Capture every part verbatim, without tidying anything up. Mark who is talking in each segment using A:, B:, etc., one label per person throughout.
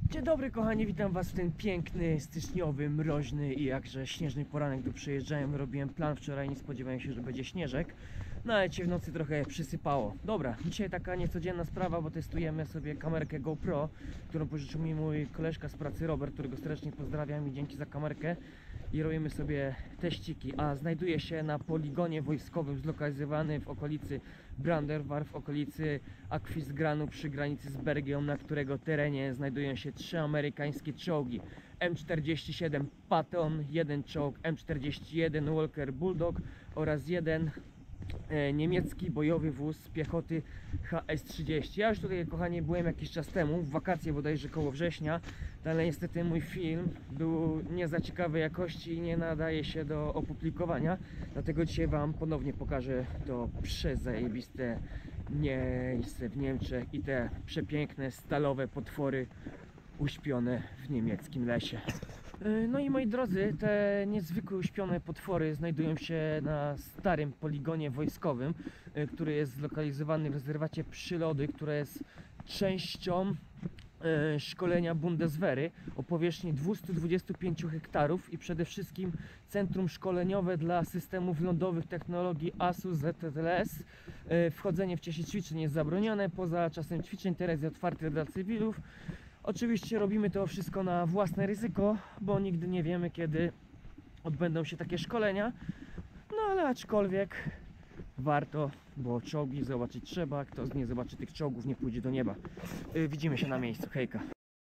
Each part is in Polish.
A: Dzień dobry kochani, witam was w ten piękny, styczniowy, mroźny i jakże śnieżny poranek. Tu przyjeżdżałem, robiłem plan wczoraj, nie spodziewałem się, że będzie śnieżek. No ale cię w nocy trochę przysypało. Dobra, dzisiaj taka niecodzienna sprawa, bo testujemy sobie kamerkę GoPro, którą pożyczył mi mój koleżka z pracy Robert, którego serdecznie pozdrawiam i dzięki za kamerkę. I robimy sobie teściki, a znajduje się na poligonie wojskowym zlokalizowany w okolicy Brandenburg, w okolicy Aquisgranu przy granicy z Belgią, na którego terenie znajdują się trzy amerykańskie czołgi: M czterdzieści siedem Patton, jeden czołg M czterdzieści jeden Walker Bulldog oraz jeden e, niemiecki bojowy wóz piechoty H S trzydzieści. Ja już tutaj, kochani, byłem jakiś czas temu, w wakacje bodajże koło września, ale niestety mój film był nie za ciekawej jakości i nie nadaje się do opublikowania, dlatego dzisiaj wam ponownie pokażę to przezajebiste miejsce w Niemczech i te przepiękne stalowe potwory uśpione w niemieckim lesie. No i moi drodzy, te niezwykłe uśpione potwory znajdują się na starym poligonie wojskowym, który jest zlokalizowany w rezerwacie Przylody, która jest częścią e, szkolenia Bundeswehry o powierzchni dwieście dwadzieścia pięć hektarów i przede wszystkim centrum szkoleniowe dla systemów lądowych technologii ASUS Z T L S. E, wchodzenie w czasie ćwiczeń jest zabronione, poza czasem ćwiczeń teren jest otwarty dla cywilów. Oczywiście robimy to wszystko na własne ryzyko, bo nigdy nie wiemy, kiedy odbędą się takie szkolenia. No ale aczkolwiek warto, bo czołgi zobaczyć trzeba. Kto nie zobaczy tych czołgów, nie pójdzie do nieba. Yy, widzimy się na miejscu. Hejka.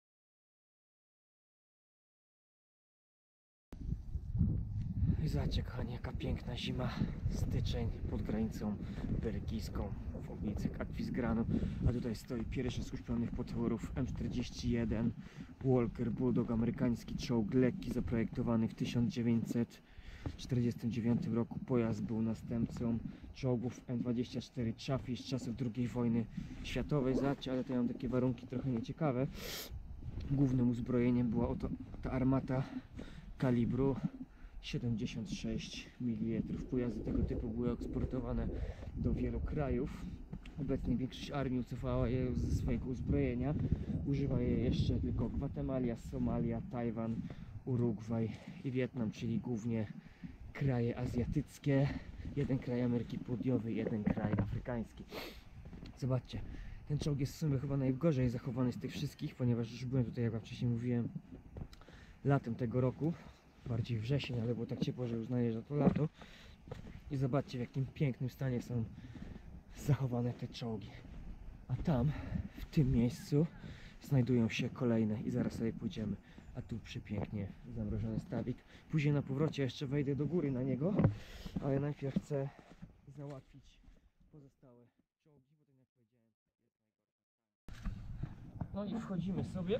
A: I zobaczcie, kochani, jaka piękna zima. Styczeń pod granicą belgijską w okolicy Aquisgranu. A tutaj stoi pierwszy z uśpionych potworów M czterdzieści jeden Walker Bulldog, amerykański czołg lekki zaprojektowany w tysiąc dziewięćset czterdziestym dziewiątym roku. Pojazd był następcą czołgów M dwadzieścia cztery Chaffee z czasów drugiej wojny światowej. Zobaczcie, ale tutaj mam takie warunki trochę nieciekawe. Głównym uzbrojeniem była oto ta armata kalibru siedemdziesiąt sześć milimetrów. Pojazdy tego typu były eksportowane do wielu krajów. Obecnie większość armii ucofała je ze swojego uzbrojenia. Używa je jeszcze tylko Gwatemala, Somalia, Tajwan, Urugwaj i Wietnam, czyli głównie kraje azjatyckie. Jeden kraj Ameryki Południowej, jeden kraj afrykański. Zobaczcie, ten czołg jest w sumie chyba najgorzej zachowany z tych wszystkich, ponieważ już byłem tutaj, jak wam wcześniej mówiłem, latem tego roku. Bardziej wrzesień, ale było tak ciepło, że uznaję, że to lato. I zobaczcie, w jakim pięknym stanie są zachowane te czołgi. A tam, w tym miejscu, znajdują się kolejne i zaraz sobie pójdziemy. A tu przepięknie zamrożony stawik. Później na powrocie jeszcze wejdę do góry na niego, ale najpierw chcę załatwić pozostałe czołgi, bo tak jak powiedziałem, jest najgorzej. No i wchodzimy sobie.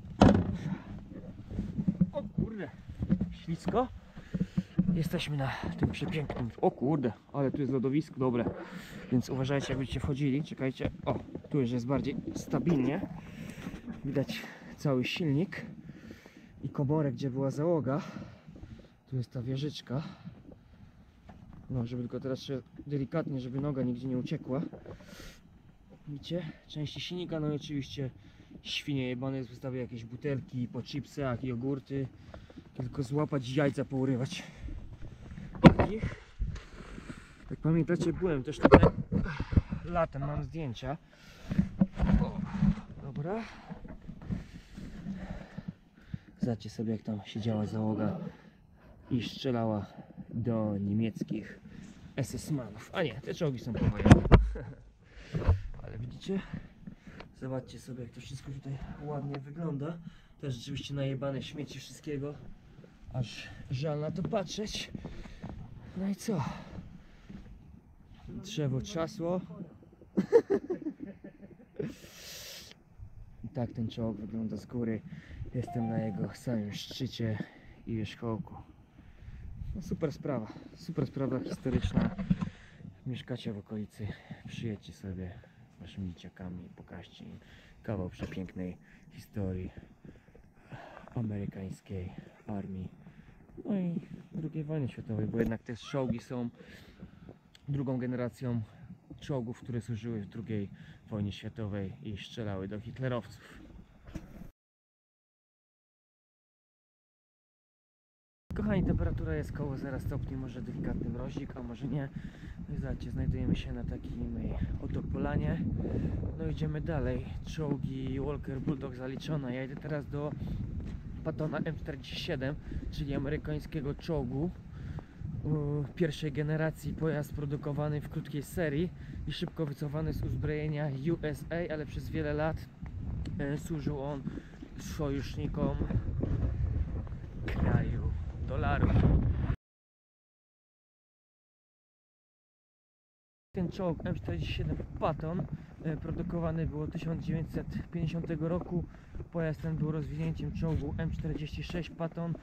A: O kurde, ślisko. Jesteśmy na tym przepięknym... O kurde, ale tu jest lodowisko, dobre. Więc uważajcie, jak będziecie wchodzili. Czekajcie. O, tu już jest bardziej stabilnie. Widać cały silnik i komorę, gdzie była załoga. Tu jest ta wieżyczka. No, żeby tylko teraz delikatnie, żeby noga nigdzie nie uciekła. Widzicie? Części silnika, no i oczywiście świnie jebane, wystawiają jakieś butelki po chipsach, jogurty. Tylko złapać i jajca pourywać. I, jak pamiętacie, byłem też tutaj latem, mam zdjęcia. O, dobra. Zobaczcie sobie, jak tam siedziała załoga i strzelała do niemieckich S S-manów. A nie, te czołgi są powojenne. Ale widzicie? Zobaczcie sobie, jak to wszystko tutaj ładnie wygląda. Też rzeczywiście najebane śmieci wszystkiego. Aż żal na to patrzeć. No i co? Drzewo trzasło. I tak ten czołg wygląda z góry. Jestem na jego samym szczycie i wierzchołku. No super sprawa. Super sprawa historyczna. Mieszkacie w okolicy, przyjedźcie sobie z waszymi dzieciakami, pokażcie im kawał przepięknej historii amerykańskiej armii, no i drugiej wojny światowej, bo jednak te czołgi są drugą generacją czołgów, które służyły w drugiej wojnie światowej i strzelały do hitlerowców. kochani, temperatura jest koło zera stopni, może delikatny mrozik, a może nie. No i zobaczcie, znajdujemy się na takim oto polanie. No idziemy dalej. Czołgi Walker Bulldog zaliczone. Ja idę teraz do Pattona M czterdzieści siedem, czyli amerykańskiego czołgu pierwszej generacji, pojazd produkowany w krótkiej serii i szybko wycofany z uzbrojenia U S A, ale przez wiele lat e, służył on sojusznikom kraju dolarów. Ten czołg M czterdzieści siedem Patton e, produkowany był od tysiąc dziewięćset pięćdziesiątego roku. Pojazd ten był rozwinięciem czołgu M czterdzieści sześć Patton,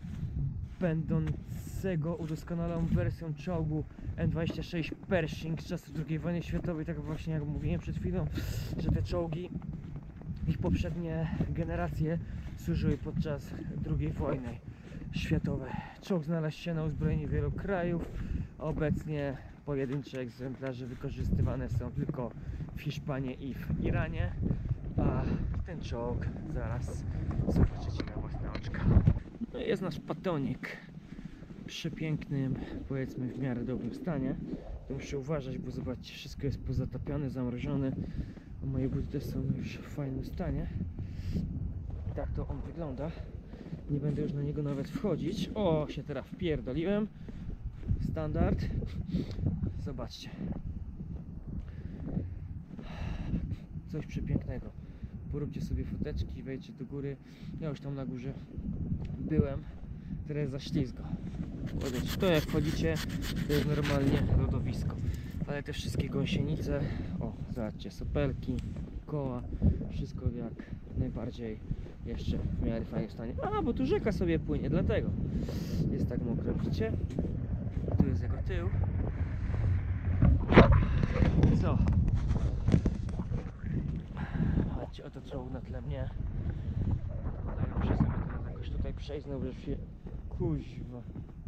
A: będącego udoskonaloną wersją czołgu M dwadzieścia sześć Pershing z czasów drugiej wojny światowej. Tak właśnie jak mówiłem przed chwilą, że te czołgi, ich poprzednie generacje służyły podczas drugiej wojny światowej. Czołg znalazł się na uzbrojeniu wielu krajów. Obecnie pojedyncze egzemplarze wykorzystywane są tylko w Hiszpanii i w Iranie, a ten czołg zaraz zobaczycie na własne oczka. No jest nasz Pattonik w przepięknym, powiedzmy w miarę dobrym stanie. To muszę uważać, bo zobaczcie, wszystko jest pozatapiane, zamrożone, a moje buty też są już w fajnym stanie. Tak to on wygląda. Nie będę już na niego nawet wchodzić. O, się teraz wpierdoliłem. Standard. Zobaczcie. Coś przepięknego. Poróbcie sobie foteczki, wejdźcie do góry. Ja już tam na górze byłem. Teraz za ślizgo. To jak wchodzicie, to jest normalnie lodowisko. Ale te wszystkie gąsienice, o, zobaczcie, sopelki, koła, wszystko jak najbardziej jeszcze w miarę fajnym stanie. A, bo tu rzeka sobie płynie, dlatego jest tak mokro, widzicie? Tu jest jego tył. Co? Chodźcie, oto czołg na tle mnie. No ja muszę sobie teraz jakoś tutaj przejść, no już się... Kuźwa.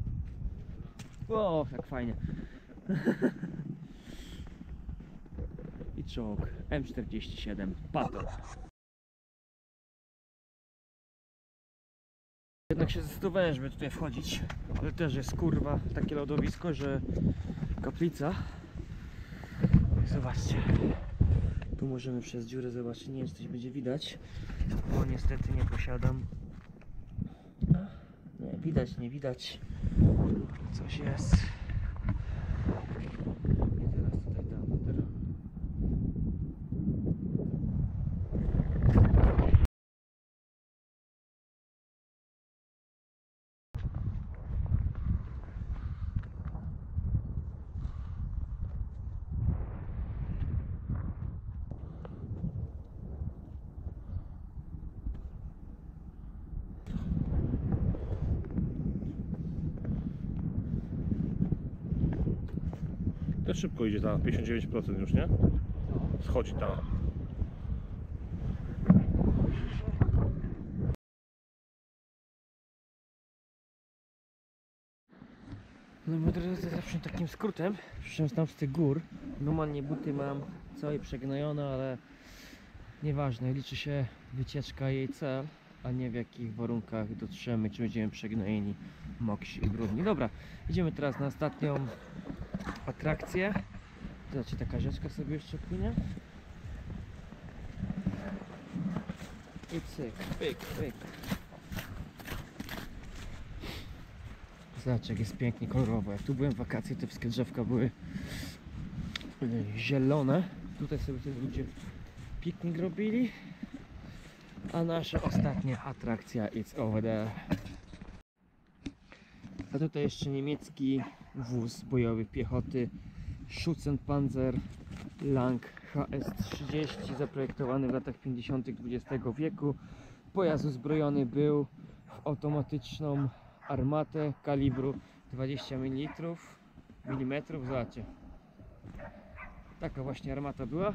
A: O, tak fajnie. I czołg M czterdzieści siedem Patton. Jednak się zdecydowałem, żeby tutaj wchodzić, ale też jest kurwa takie lodowisko, że kaplica. Zobaczcie, tu możemy przez dziurę zobaczyć, nie wiem czy coś będzie widać, bo niestety nie posiadam. Nie, widać, nie widać, coś jest. I teraz tutaj dam teraz.
B: To szybko idzie tam, pięćdziesiąt dziewięć procent już, nie? Schodzi tam.
A: No moi drodzy, zawsze takim skrótem przyszedłem tam z tych gór. Normalnie buty mam całe przegnojone, ale nieważne, liczy się wycieczka i jej cel, a nie w jakich warunkach dotrzemy, czy będziemy przegnojeni, moksi i brudni. Dobra, idziemy teraz na ostatnią atrakcję. Zobaczcie, taka rzeczka sobie jeszcze płynie. I cyk, pyk, pyk. Zobaczcie, jak jest pięknie kolorowo. Jak tu byłem w wakacje, te wszystkie drzewka były zielone. Tutaj sobie te ludzie piknik robili. A nasza ostatnia atrakcja it's over there. A tutaj jeszcze niemiecki wóz bojowy piechoty Schützenpanzer Lang H S trzydzieści, zaprojektowany w latach pięćdziesiątych dwudziestego wieku. Pojazd uzbrojony był w automatyczną armatę kalibru dwadzieścia mililitrów. Zobaczcie, taka właśnie armata była.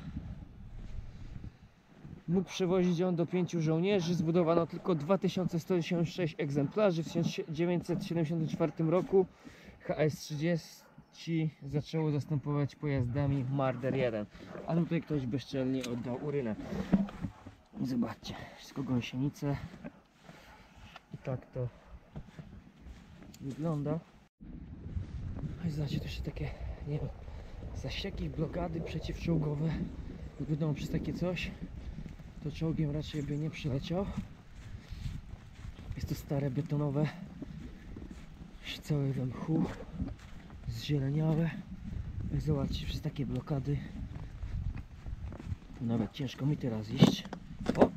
A: Mógł przewozić on do pięciu żołnierzy. Zbudowano tylko dwa tysiące sto osiemdziesiąt sześć egzemplarzy. W tysiąc dziewięćset siedemdziesiątym czwartym roku H S trzydzieści zaczęło zastępować pojazdami Marder jeden. A tutaj ktoś bezczelnie oddał urynę. I zobaczcie, wszystko gąsienice. I tak to wygląda. No i zobaczcie, to jeszcze takie, nie wiem, zasieki, blokady przeciwczołgowe. Wiadomo, przez takie coś to czołgiem raczej by nie przyleciał. Jest to stare, betonowe, całe we mchu, zzieleniałe. Jak zobaczcie, przez takie blokady nawet ciężko mi teraz iść. O!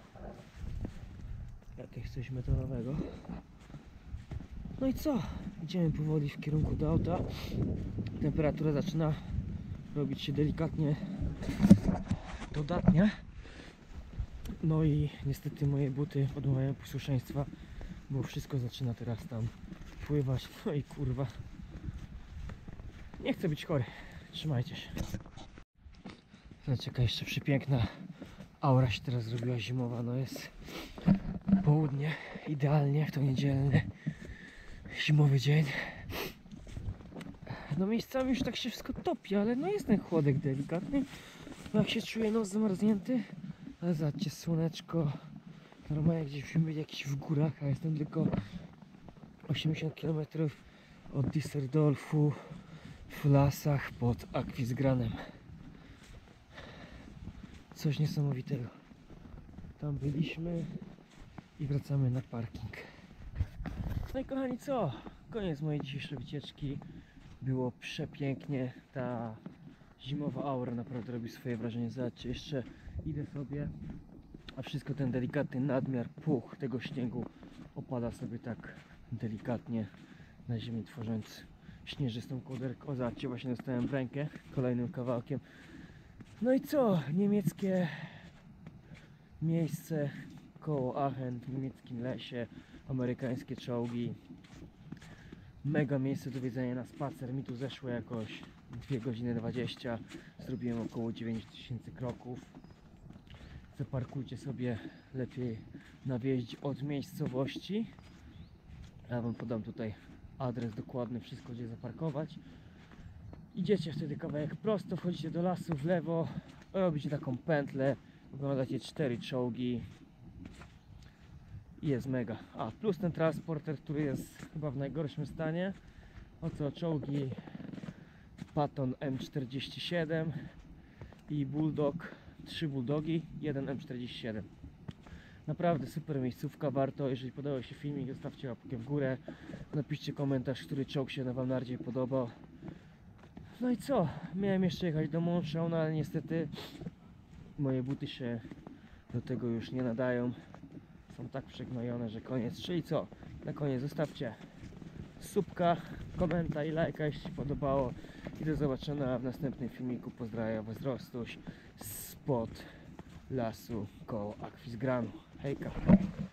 A: Jakieś coś metalowego. No i co? Idziemy powoli w kierunku do auta. Temperatura zaczyna robić się delikatnie dodatnia. No i niestety moje buty odmawiają posłuszeństwa, bo wszystko zaczyna teraz tam wpływać. No i kurwa, nie chcę być chory. Trzymajcie się. Zobaczcie, jaka jeszcze przepiękna aura się teraz zrobiła zimowa. No jest południe, idealnie w to niedzielny zimowy dzień. No miejscami już tak się wszystko topi, ale no jest ten chłodek delikatny. No jak się czuje nos zamarznięty. Ale zobaczcie, słoneczko. Normalnie gdzieś musimy być jakiś w górach, a jestem tylko osiemdziesiąt kilometrów od Düsseldorfu w lasach pod Aquisgranem. Coś niesamowitego. Tam byliśmy i wracamy na parking. No i kochani, co? Koniec mojej dzisiejszej wycieczki. Było przepięknie. Ta zimowa aura naprawdę robi swoje wrażenie. Zobaczcie, jeszcze idę sobie, a wszystko ten delikatny nadmiar, puch tego śniegu opada sobie tak delikatnie na ziemi, tworząc śnieżystą kołderkę. O, zobaczcie, właśnie dostałem w rękę kolejnym kawałkiem. No i co? Niemieckie miejsce koło Aachen, w niemieckim lesie, amerykańskie czołgi. Mega miejsce do wiedzenia na spacer. Mi tu zeszło jakoś dwie godziny dwadzieścia. Zrobiłem około dziewięć tysięcy kroków. Zaparkujcie sobie lepiej na wjeździe od miejscowości. Ja wam podam tutaj adres dokładny, wszystko gdzie zaparkować. Idziecie wtedy kawałek prosto, wchodzicie do lasu w lewo, robicie taką pętlę, oglądacie cztery czołgi i jest mega. A plus ten transporter, który jest chyba w najgorszym stanie. Oto czołgi Patton M czterdzieści siedem i Bulldog, trzy Bulldogi, jeden M czterdzieści siedem. Naprawdę super miejscówka, warto. Jeżeli podobał się filmik, zostawcie łapkę w górę, napiszcie komentarz, który czołg się wam bardziej podobał. No i co? Miałem jeszcze jechać do Monschau, ale niestety moje buty się do tego już nie nadają. Są tak przegnojone, że koniec. Czyli co? Na koniec zostawcie subka, komentarz i lajka, jeśli się podobało. I do zobaczenia w następnym filmiku. Pozdrawiam Was, Rostuś spod lasu koło Aquisgranu. Hejka!